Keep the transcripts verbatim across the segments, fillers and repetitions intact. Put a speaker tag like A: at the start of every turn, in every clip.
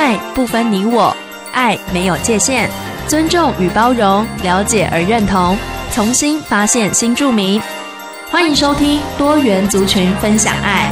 A: 爱不分你我，爱没有界限，尊重与包容，了解而认同，重新发现新住民。欢迎收听多元族群分享爱。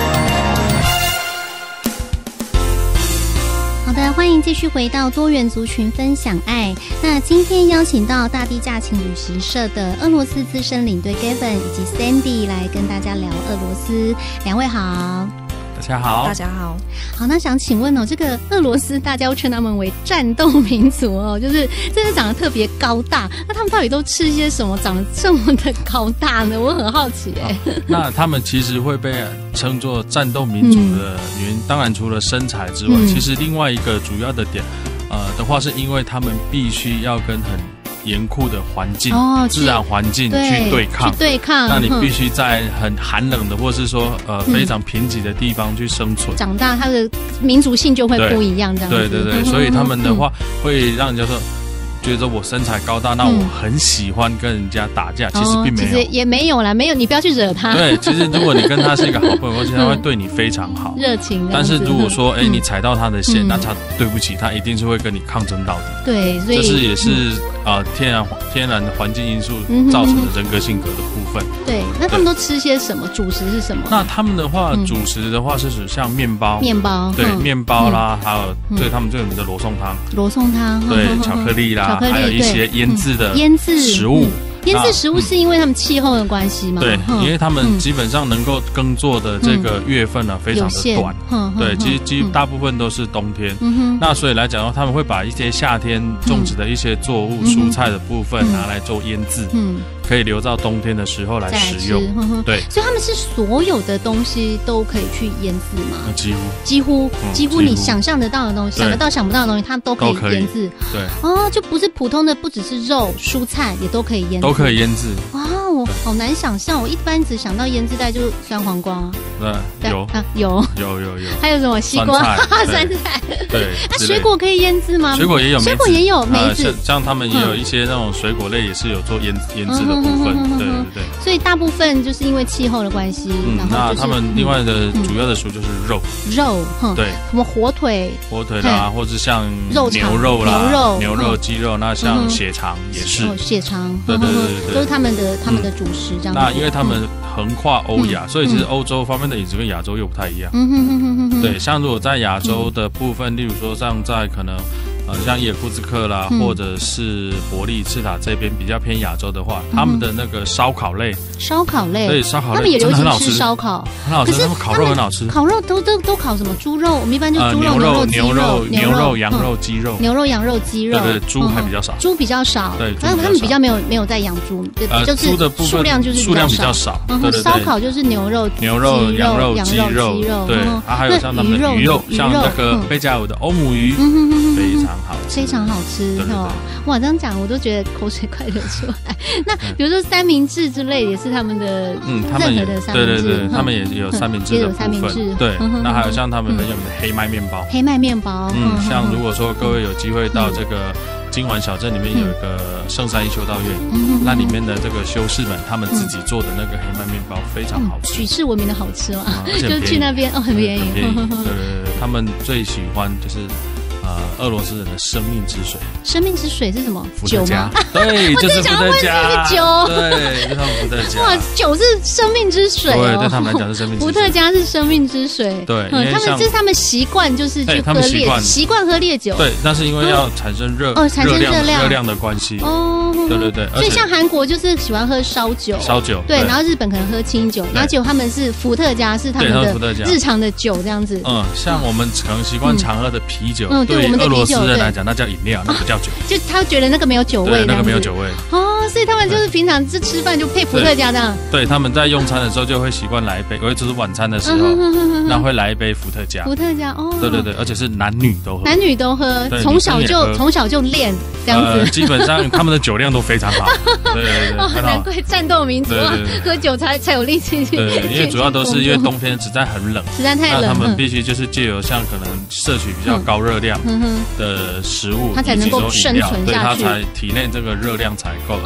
B: 好的，欢迎继续回到多元族群分享爱。那今天邀请到大地假期旅行社的俄罗斯资深领队 Gavin 以及 Sandy 来跟大家聊俄罗斯。两位好。
C: 大家好，
D: 大家好。
B: 好，那想请问哦，这个俄罗斯大家又称他们为战斗民族哦，就是真的长得特别高大。那他们到底都吃些什么，长得这么的高大呢？我很好奇哎。
C: 那他们其实会被称作战斗民族的原因，嗯、当然除了身材之外，嗯、其实另外一个主要的点，呃的话，是因为他们必须要跟很严酷的环境、哦、自然环境去对抗，
B: 去对抗。
C: 那你必须在很寒冷的，或是说呃、嗯、非常贫瘠的地方去生存。
B: 长大，他的民族性就会不一样，这样子。
C: 对对对，所以他们的话会让人家说，觉得我身材高大，那我很喜欢跟人家打架，嗯、其实并没有，
B: 其实也没有啦，没有，你不要去惹他。
C: 对，其实如果你跟他是一个好朋友，其实他会对你非常好，
B: 热情。
C: 但是如果说，哎、欸，你踩到他的线，嗯、那他对不起，他一定是会跟你抗争到底。
B: 对，所以
C: 这是也是啊、嗯呃、天然天然的环境因素造成的人格性格的部分。
B: 对，那他们都吃些什么？主食是什么？
C: 那他们的话，嗯、主食的话是属像面包，
B: 面包，
C: 对，
B: 嗯、
C: 面包啦，嗯、还有对他们最有名的罗宋汤，
B: 罗宋汤，
C: 对，巧克力啦，还有一些腌制的
B: 腌制
C: 食物。
B: 腌制食物是因为他们气候的关系吗？
C: 对，因为他们基本上能够耕作的这个月份呢、啊嗯、非常的短，对，其实基大部分都是冬天。嗯、那所以来讲的话，他们会把一些夏天种植的一些作物、嗯、蔬菜的部分拿来做腌制，嗯，可以留到冬天的时候来食用。
B: 呵呵对，所以他们是所有的东西都可以去腌制吗？
C: 几乎，
B: 几乎，嗯、几乎你想象得到的东西，想得到想不到的东西，它都可以腌制。
C: 对，
B: 哦，就不是普通的，不只是肉、蔬菜也都可以腌制。
C: 都可以腌制。
B: 哇，我好难想象，我一般只想到腌制袋就是酸黄瓜。
C: 对，有
B: 啊，有
C: 有有有。
B: 还有什么西瓜、酸菜？
C: 对。
B: 那水果可以腌制吗？
C: 水果也有，
B: 水果也有梅子。
C: 像他们也有一些那种水果类也是有做腌腌制的部分。对对对。
B: 所以大部分就是因为气候的关系，然后
C: 那他们另外的主要的食物就是肉。
B: 肉，
C: 对。
B: 什么火腿？
C: 火腿啦，或者像牛肉啦、牛肉、牛肉、鸡肉，那像血肠也是。
B: 血肠。
C: 对对对对。
B: 都是他们的他们的主食这样子。
C: 那因为他们横跨欧亚，所以其实欧洲方面的饮食跟亚洲又不太一样。嗯哼哼哼哼。对，像如果在亚洲的部分，例如说像在可能呃像伊尔库茨克啦，或者是伯利赤塔这边比较偏亚洲的话，他们的那个烧烤类，
B: 烧烤类，
C: 对，烧烤类，
B: 他们也流行吃烧烤，
C: 很好吃。他们烤肉很好吃，
B: 烤肉都都都烤什么？猪肉，我们一般就猪肉、牛肉、
C: 牛肉、牛肉、羊肉、鸡肉，
B: 牛肉、羊肉、鸡肉。
C: 对对，猪还比较少，
B: 猪比较少。
C: 对，
B: 他们比较没有没有在养猪，
C: 呃，
B: 就是
C: 猪的部分
B: 数量就是
C: 数量比较少。
B: 然后烧烤就是牛肉、
C: 牛肉、羊肉、鸡肉，对，啊，还有像他们的鱼肉，像那个贝加尔的欧姆鱼，非常好吃，
B: 非常好吃哦。哇，这样讲我都觉得口水快流出来。那比如说三明治之类也是他们的，
C: 嗯，他们
B: 任何的三明治，
C: 对对对，他们也有三明治的部分，对。那还有像他们很有名的黑麦面包，
B: 黑麦面包，
C: 嗯，像如果说各位有机会到这个金环小镇里面有一个圣三一修道院，嗯、那里面的这个修士们他们自己做的那个黑麦面包非常好吃，
B: 举世闻名的好吃嘛，
C: 啊、
B: 就是去那边哦，很便宜，
C: 很便宜。对对对，他们最喜欢就是。呃，俄罗斯人的生命之水，
B: 生命之水是什么？
C: 酒吗？对，就是伏特加。
B: 酒，
C: 对，就是他们伏特加。
B: 哇，酒是生命之水哦。
C: 对，对他们来讲是生命之水。
B: 伏特加是生命之水。
C: 对，
B: 嗯，他们这是他们习惯，就是去喝烈，习惯喝烈酒。
C: 对，那是因为要产生热
B: 哦，产生热量
C: 热量的关系。
B: 哦，
C: 对对对。
B: 所以像韩国就是喜欢喝烧酒，
C: 烧酒。
B: 对，然后日本可能喝清酒，然后结果他们是伏特加是他们的日常的酒这样子。
C: 嗯，像我们可能习惯常喝的啤酒，对俄罗斯人来讲，那叫饮料，那不叫酒。
B: 就他觉得那个没有酒味，
C: 那个没有酒味。
B: 哦，所以他们就是平常是吃饭就配伏特加这样。
C: 对，他们在用餐的时候就会习惯来一杯，尤其是晚餐的时候，那会来一杯伏特加。
B: 伏特加哦。
C: 对对对，而且是男女都喝。
B: 男女都喝，从小就从小就练这样子。
C: 基本上他们的酒量都非常好。对对对，
B: 难怪战斗民族喝酒才才有力气。
C: 对，因为主要都是因为冬天实在很冷，
B: 实在太冷，
C: 那他们必须就是借由像可能摄取比较高热量的食物，
B: 它才能够生存下去，
C: 对，它才体内这个热量才够，而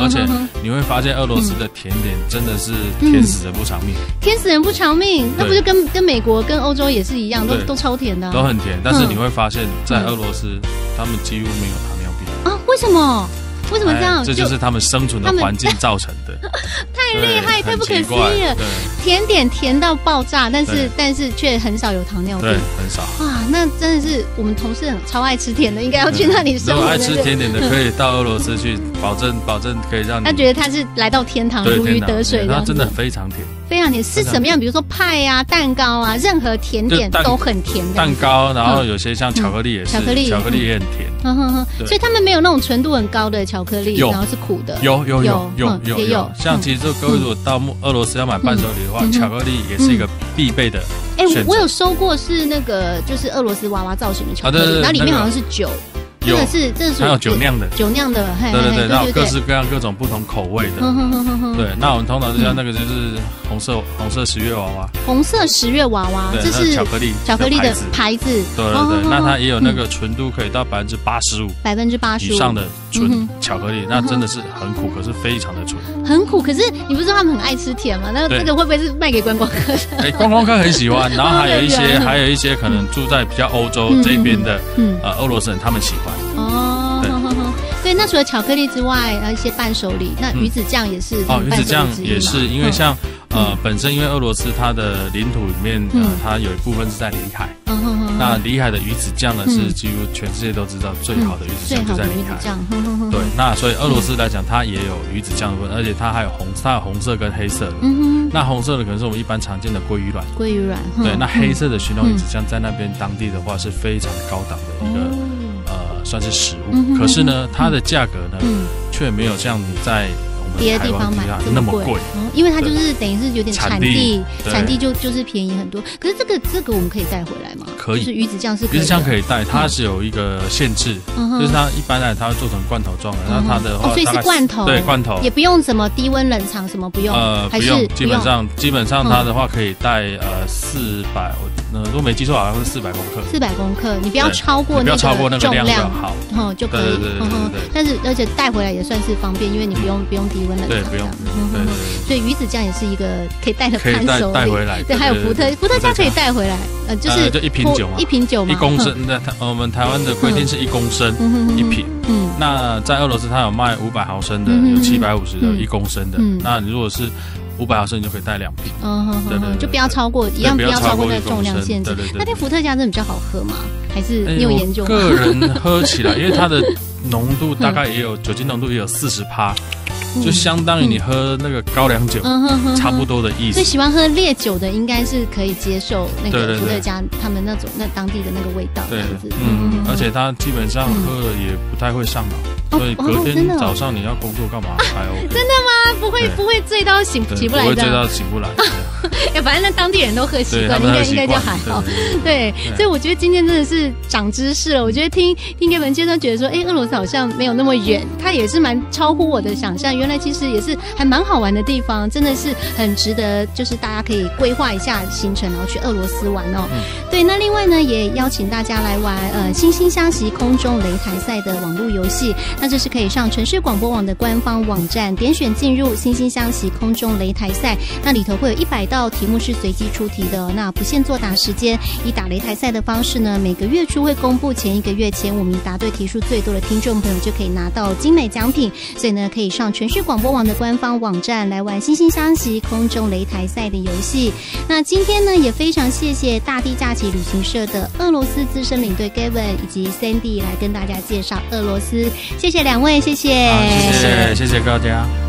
C: 而且你会发现俄罗斯的甜点真的是甜死人不偿命，
B: 甜死人不偿命，那不是跟跟美国跟欧洲也是一样，都都超甜的，
C: 都很甜。但是你会发现在俄罗斯，他们几乎没有糖尿病
B: 啊？为什么？为什么这样？
C: 这就是他们生存的环境造成的。
B: 太厉害，太不可思议了！甜点甜到爆炸，但是但是却很少有糖尿病，
C: 对，很少。
B: 哇，那真的是我们同事很超爱吃甜的，应该要去那里生活。
C: 如果爱吃甜点的，可以到俄罗斯去，保证保证可以让你。
B: 他觉得他是来到天堂，如鱼得水的。
C: 它真的非常甜，
B: 非常甜。是什么样？比如说派啊、蛋糕啊，任何甜点都很甜的。
C: 蛋糕，然后有些像巧克力也是，巧克力巧克力也很甜。
B: 所以他们没有那种纯度很高的巧克力，然后是苦的。
C: 有有有有有也有。像其实各位如果到俄罗斯要买伴手礼的话，巧克力也是一个必备的。
B: 哎，我有收过是那个就是俄罗斯娃娃造型的巧克力，然后里面好像是酒。这个是，这是
C: 还有酒酿的，
B: 酒酿的，
C: 对对对，然后各式各样各种不同口味的，对。那我们通常就像那个就是红色红色十月娃娃，
B: 红色十月娃娃，这是
C: 巧克力
B: 巧克力的牌子，
C: 对对对。那它也有那个纯度可以到百分之八十五，
B: 百分之八十
C: 以上的纯巧克力，那真的是很苦，可是非常的纯，
B: 很苦。可是你不是说他们很爱吃甜吗？那这个会不会是卖给观光客？
C: 哎，观光客很喜欢，然后还有一些还有一些可能住在比较欧洲这边的呃俄罗斯人，他们喜欢。
B: 哦，对，那除了巧克力之外，还有一些伴手礼，那鱼子酱也是
C: 哦，鱼子酱也是，因为像呃本身因为俄罗斯它的领土里面呃它有一部分是在里海，那里海的鱼子酱呢是几乎全世界都知道最好的鱼子酱就在里海，对，那所以俄罗斯来讲它也有鱼子酱的部分，而且它还有红它有红色跟黑色的，那红色的可能是我们一般常见的鲑鱼卵，
B: 鲑鱼卵，
C: 对，那黑色的寻龙鱼子酱在那边当地的话是非常高档的一个。算是食物，嗯、可是呢，它的价格呢，嗯、却没有像你在我们
B: 别的地方买
C: 那么贵，
B: 嗯，因为它就是等于是有点产地，产地就就是便宜很多。可是这个这个我们可以带回来吗？
C: 可以，
B: 就是鱼子酱是
C: 鱼子酱可以带，它是有一个限制，嗯、就是它一般来它会做成罐头状的，那、嗯、它的话、
B: 哦，所以是罐头，
C: 对，罐头也
B: 不用什么低温冷藏什么不用，
C: 呃，不用，基本上基本上它的话可以带呃四百，呃，如果没记错好像是四百公克，
B: 四百公克，你不要超过那个重量就
C: 好，
B: 哦就可以，
C: 对对对对对。
B: 但是而且带回来也算是方便，因为你不用不用低温冷藏，
C: 对，不用。对对对，
B: 所以鱼子酱也是一个可以带的伴手礼，
C: 带回来。
B: 对，还有伏特伏特加可以带回来，呃，就是
C: 就一瓶酒嘛，
B: 一瓶酒嘛，
C: 一公升。那我们台湾的规定是一公升一瓶。嗯，那在俄罗斯它有卖五百毫升的，有七百五十的，一公升的。那你如果是五百毫升，你就可以带两瓶。
B: 嗯哼哼，就不要超过，一样不要超过那个重量限制。那天伏特加真的比较好喝吗？还是你有研究吗？
C: 个人喝起来，因为它的浓度大概也有酒精浓度也有四十趴。就相当于你喝那个高粱酒，差不多的意思。
B: 所以喜欢喝烈酒的，应该是可以接受那个伏特加他们那种那当地的那个味道，这样子。
C: 嗯，而且它基本上喝了也不太会上脑，所以隔天早上你要工作干嘛还 OK。
B: 真的吗？不会不会醉到醒起不来的？
C: 不会醉到醒不来。
B: 哎，反正那当地人都喝习惯，应该应该就还好。对，所以我觉得今天真的是长知识了。我觉得听听给本先生觉得说，哎，俄罗斯好像没有那么远，它也是蛮超乎我的想象。原来其实也是还蛮好玩的地方，真的是很值得，就是大家可以规划一下行程，然后去俄罗斯玩哦。嗯、对，那另外呢，也邀请大家来玩呃惺惺相惜空中擂台赛的网络游戏。那这是可以上城市广播网的官方网站，点选进入惺惺相惜空中擂台赛，那里头会有一百道题目是随机出题的、哦，那不限作答时间，以打擂台赛的方式呢，每个月初会公布前一个月前五名答对题数最多的听众朋友就可以拿到精美奖品，所以呢，可以上城市广播网的官方网站来玩惺惺相惜空中擂台赛的游戏。那今天呢，也非常谢谢大地假期旅行社的俄罗斯资深领队 Gavin 以及 Sandy 来跟大家介绍俄罗斯，谢谢两位，谢谢，
C: 谢谢，谢谢大家。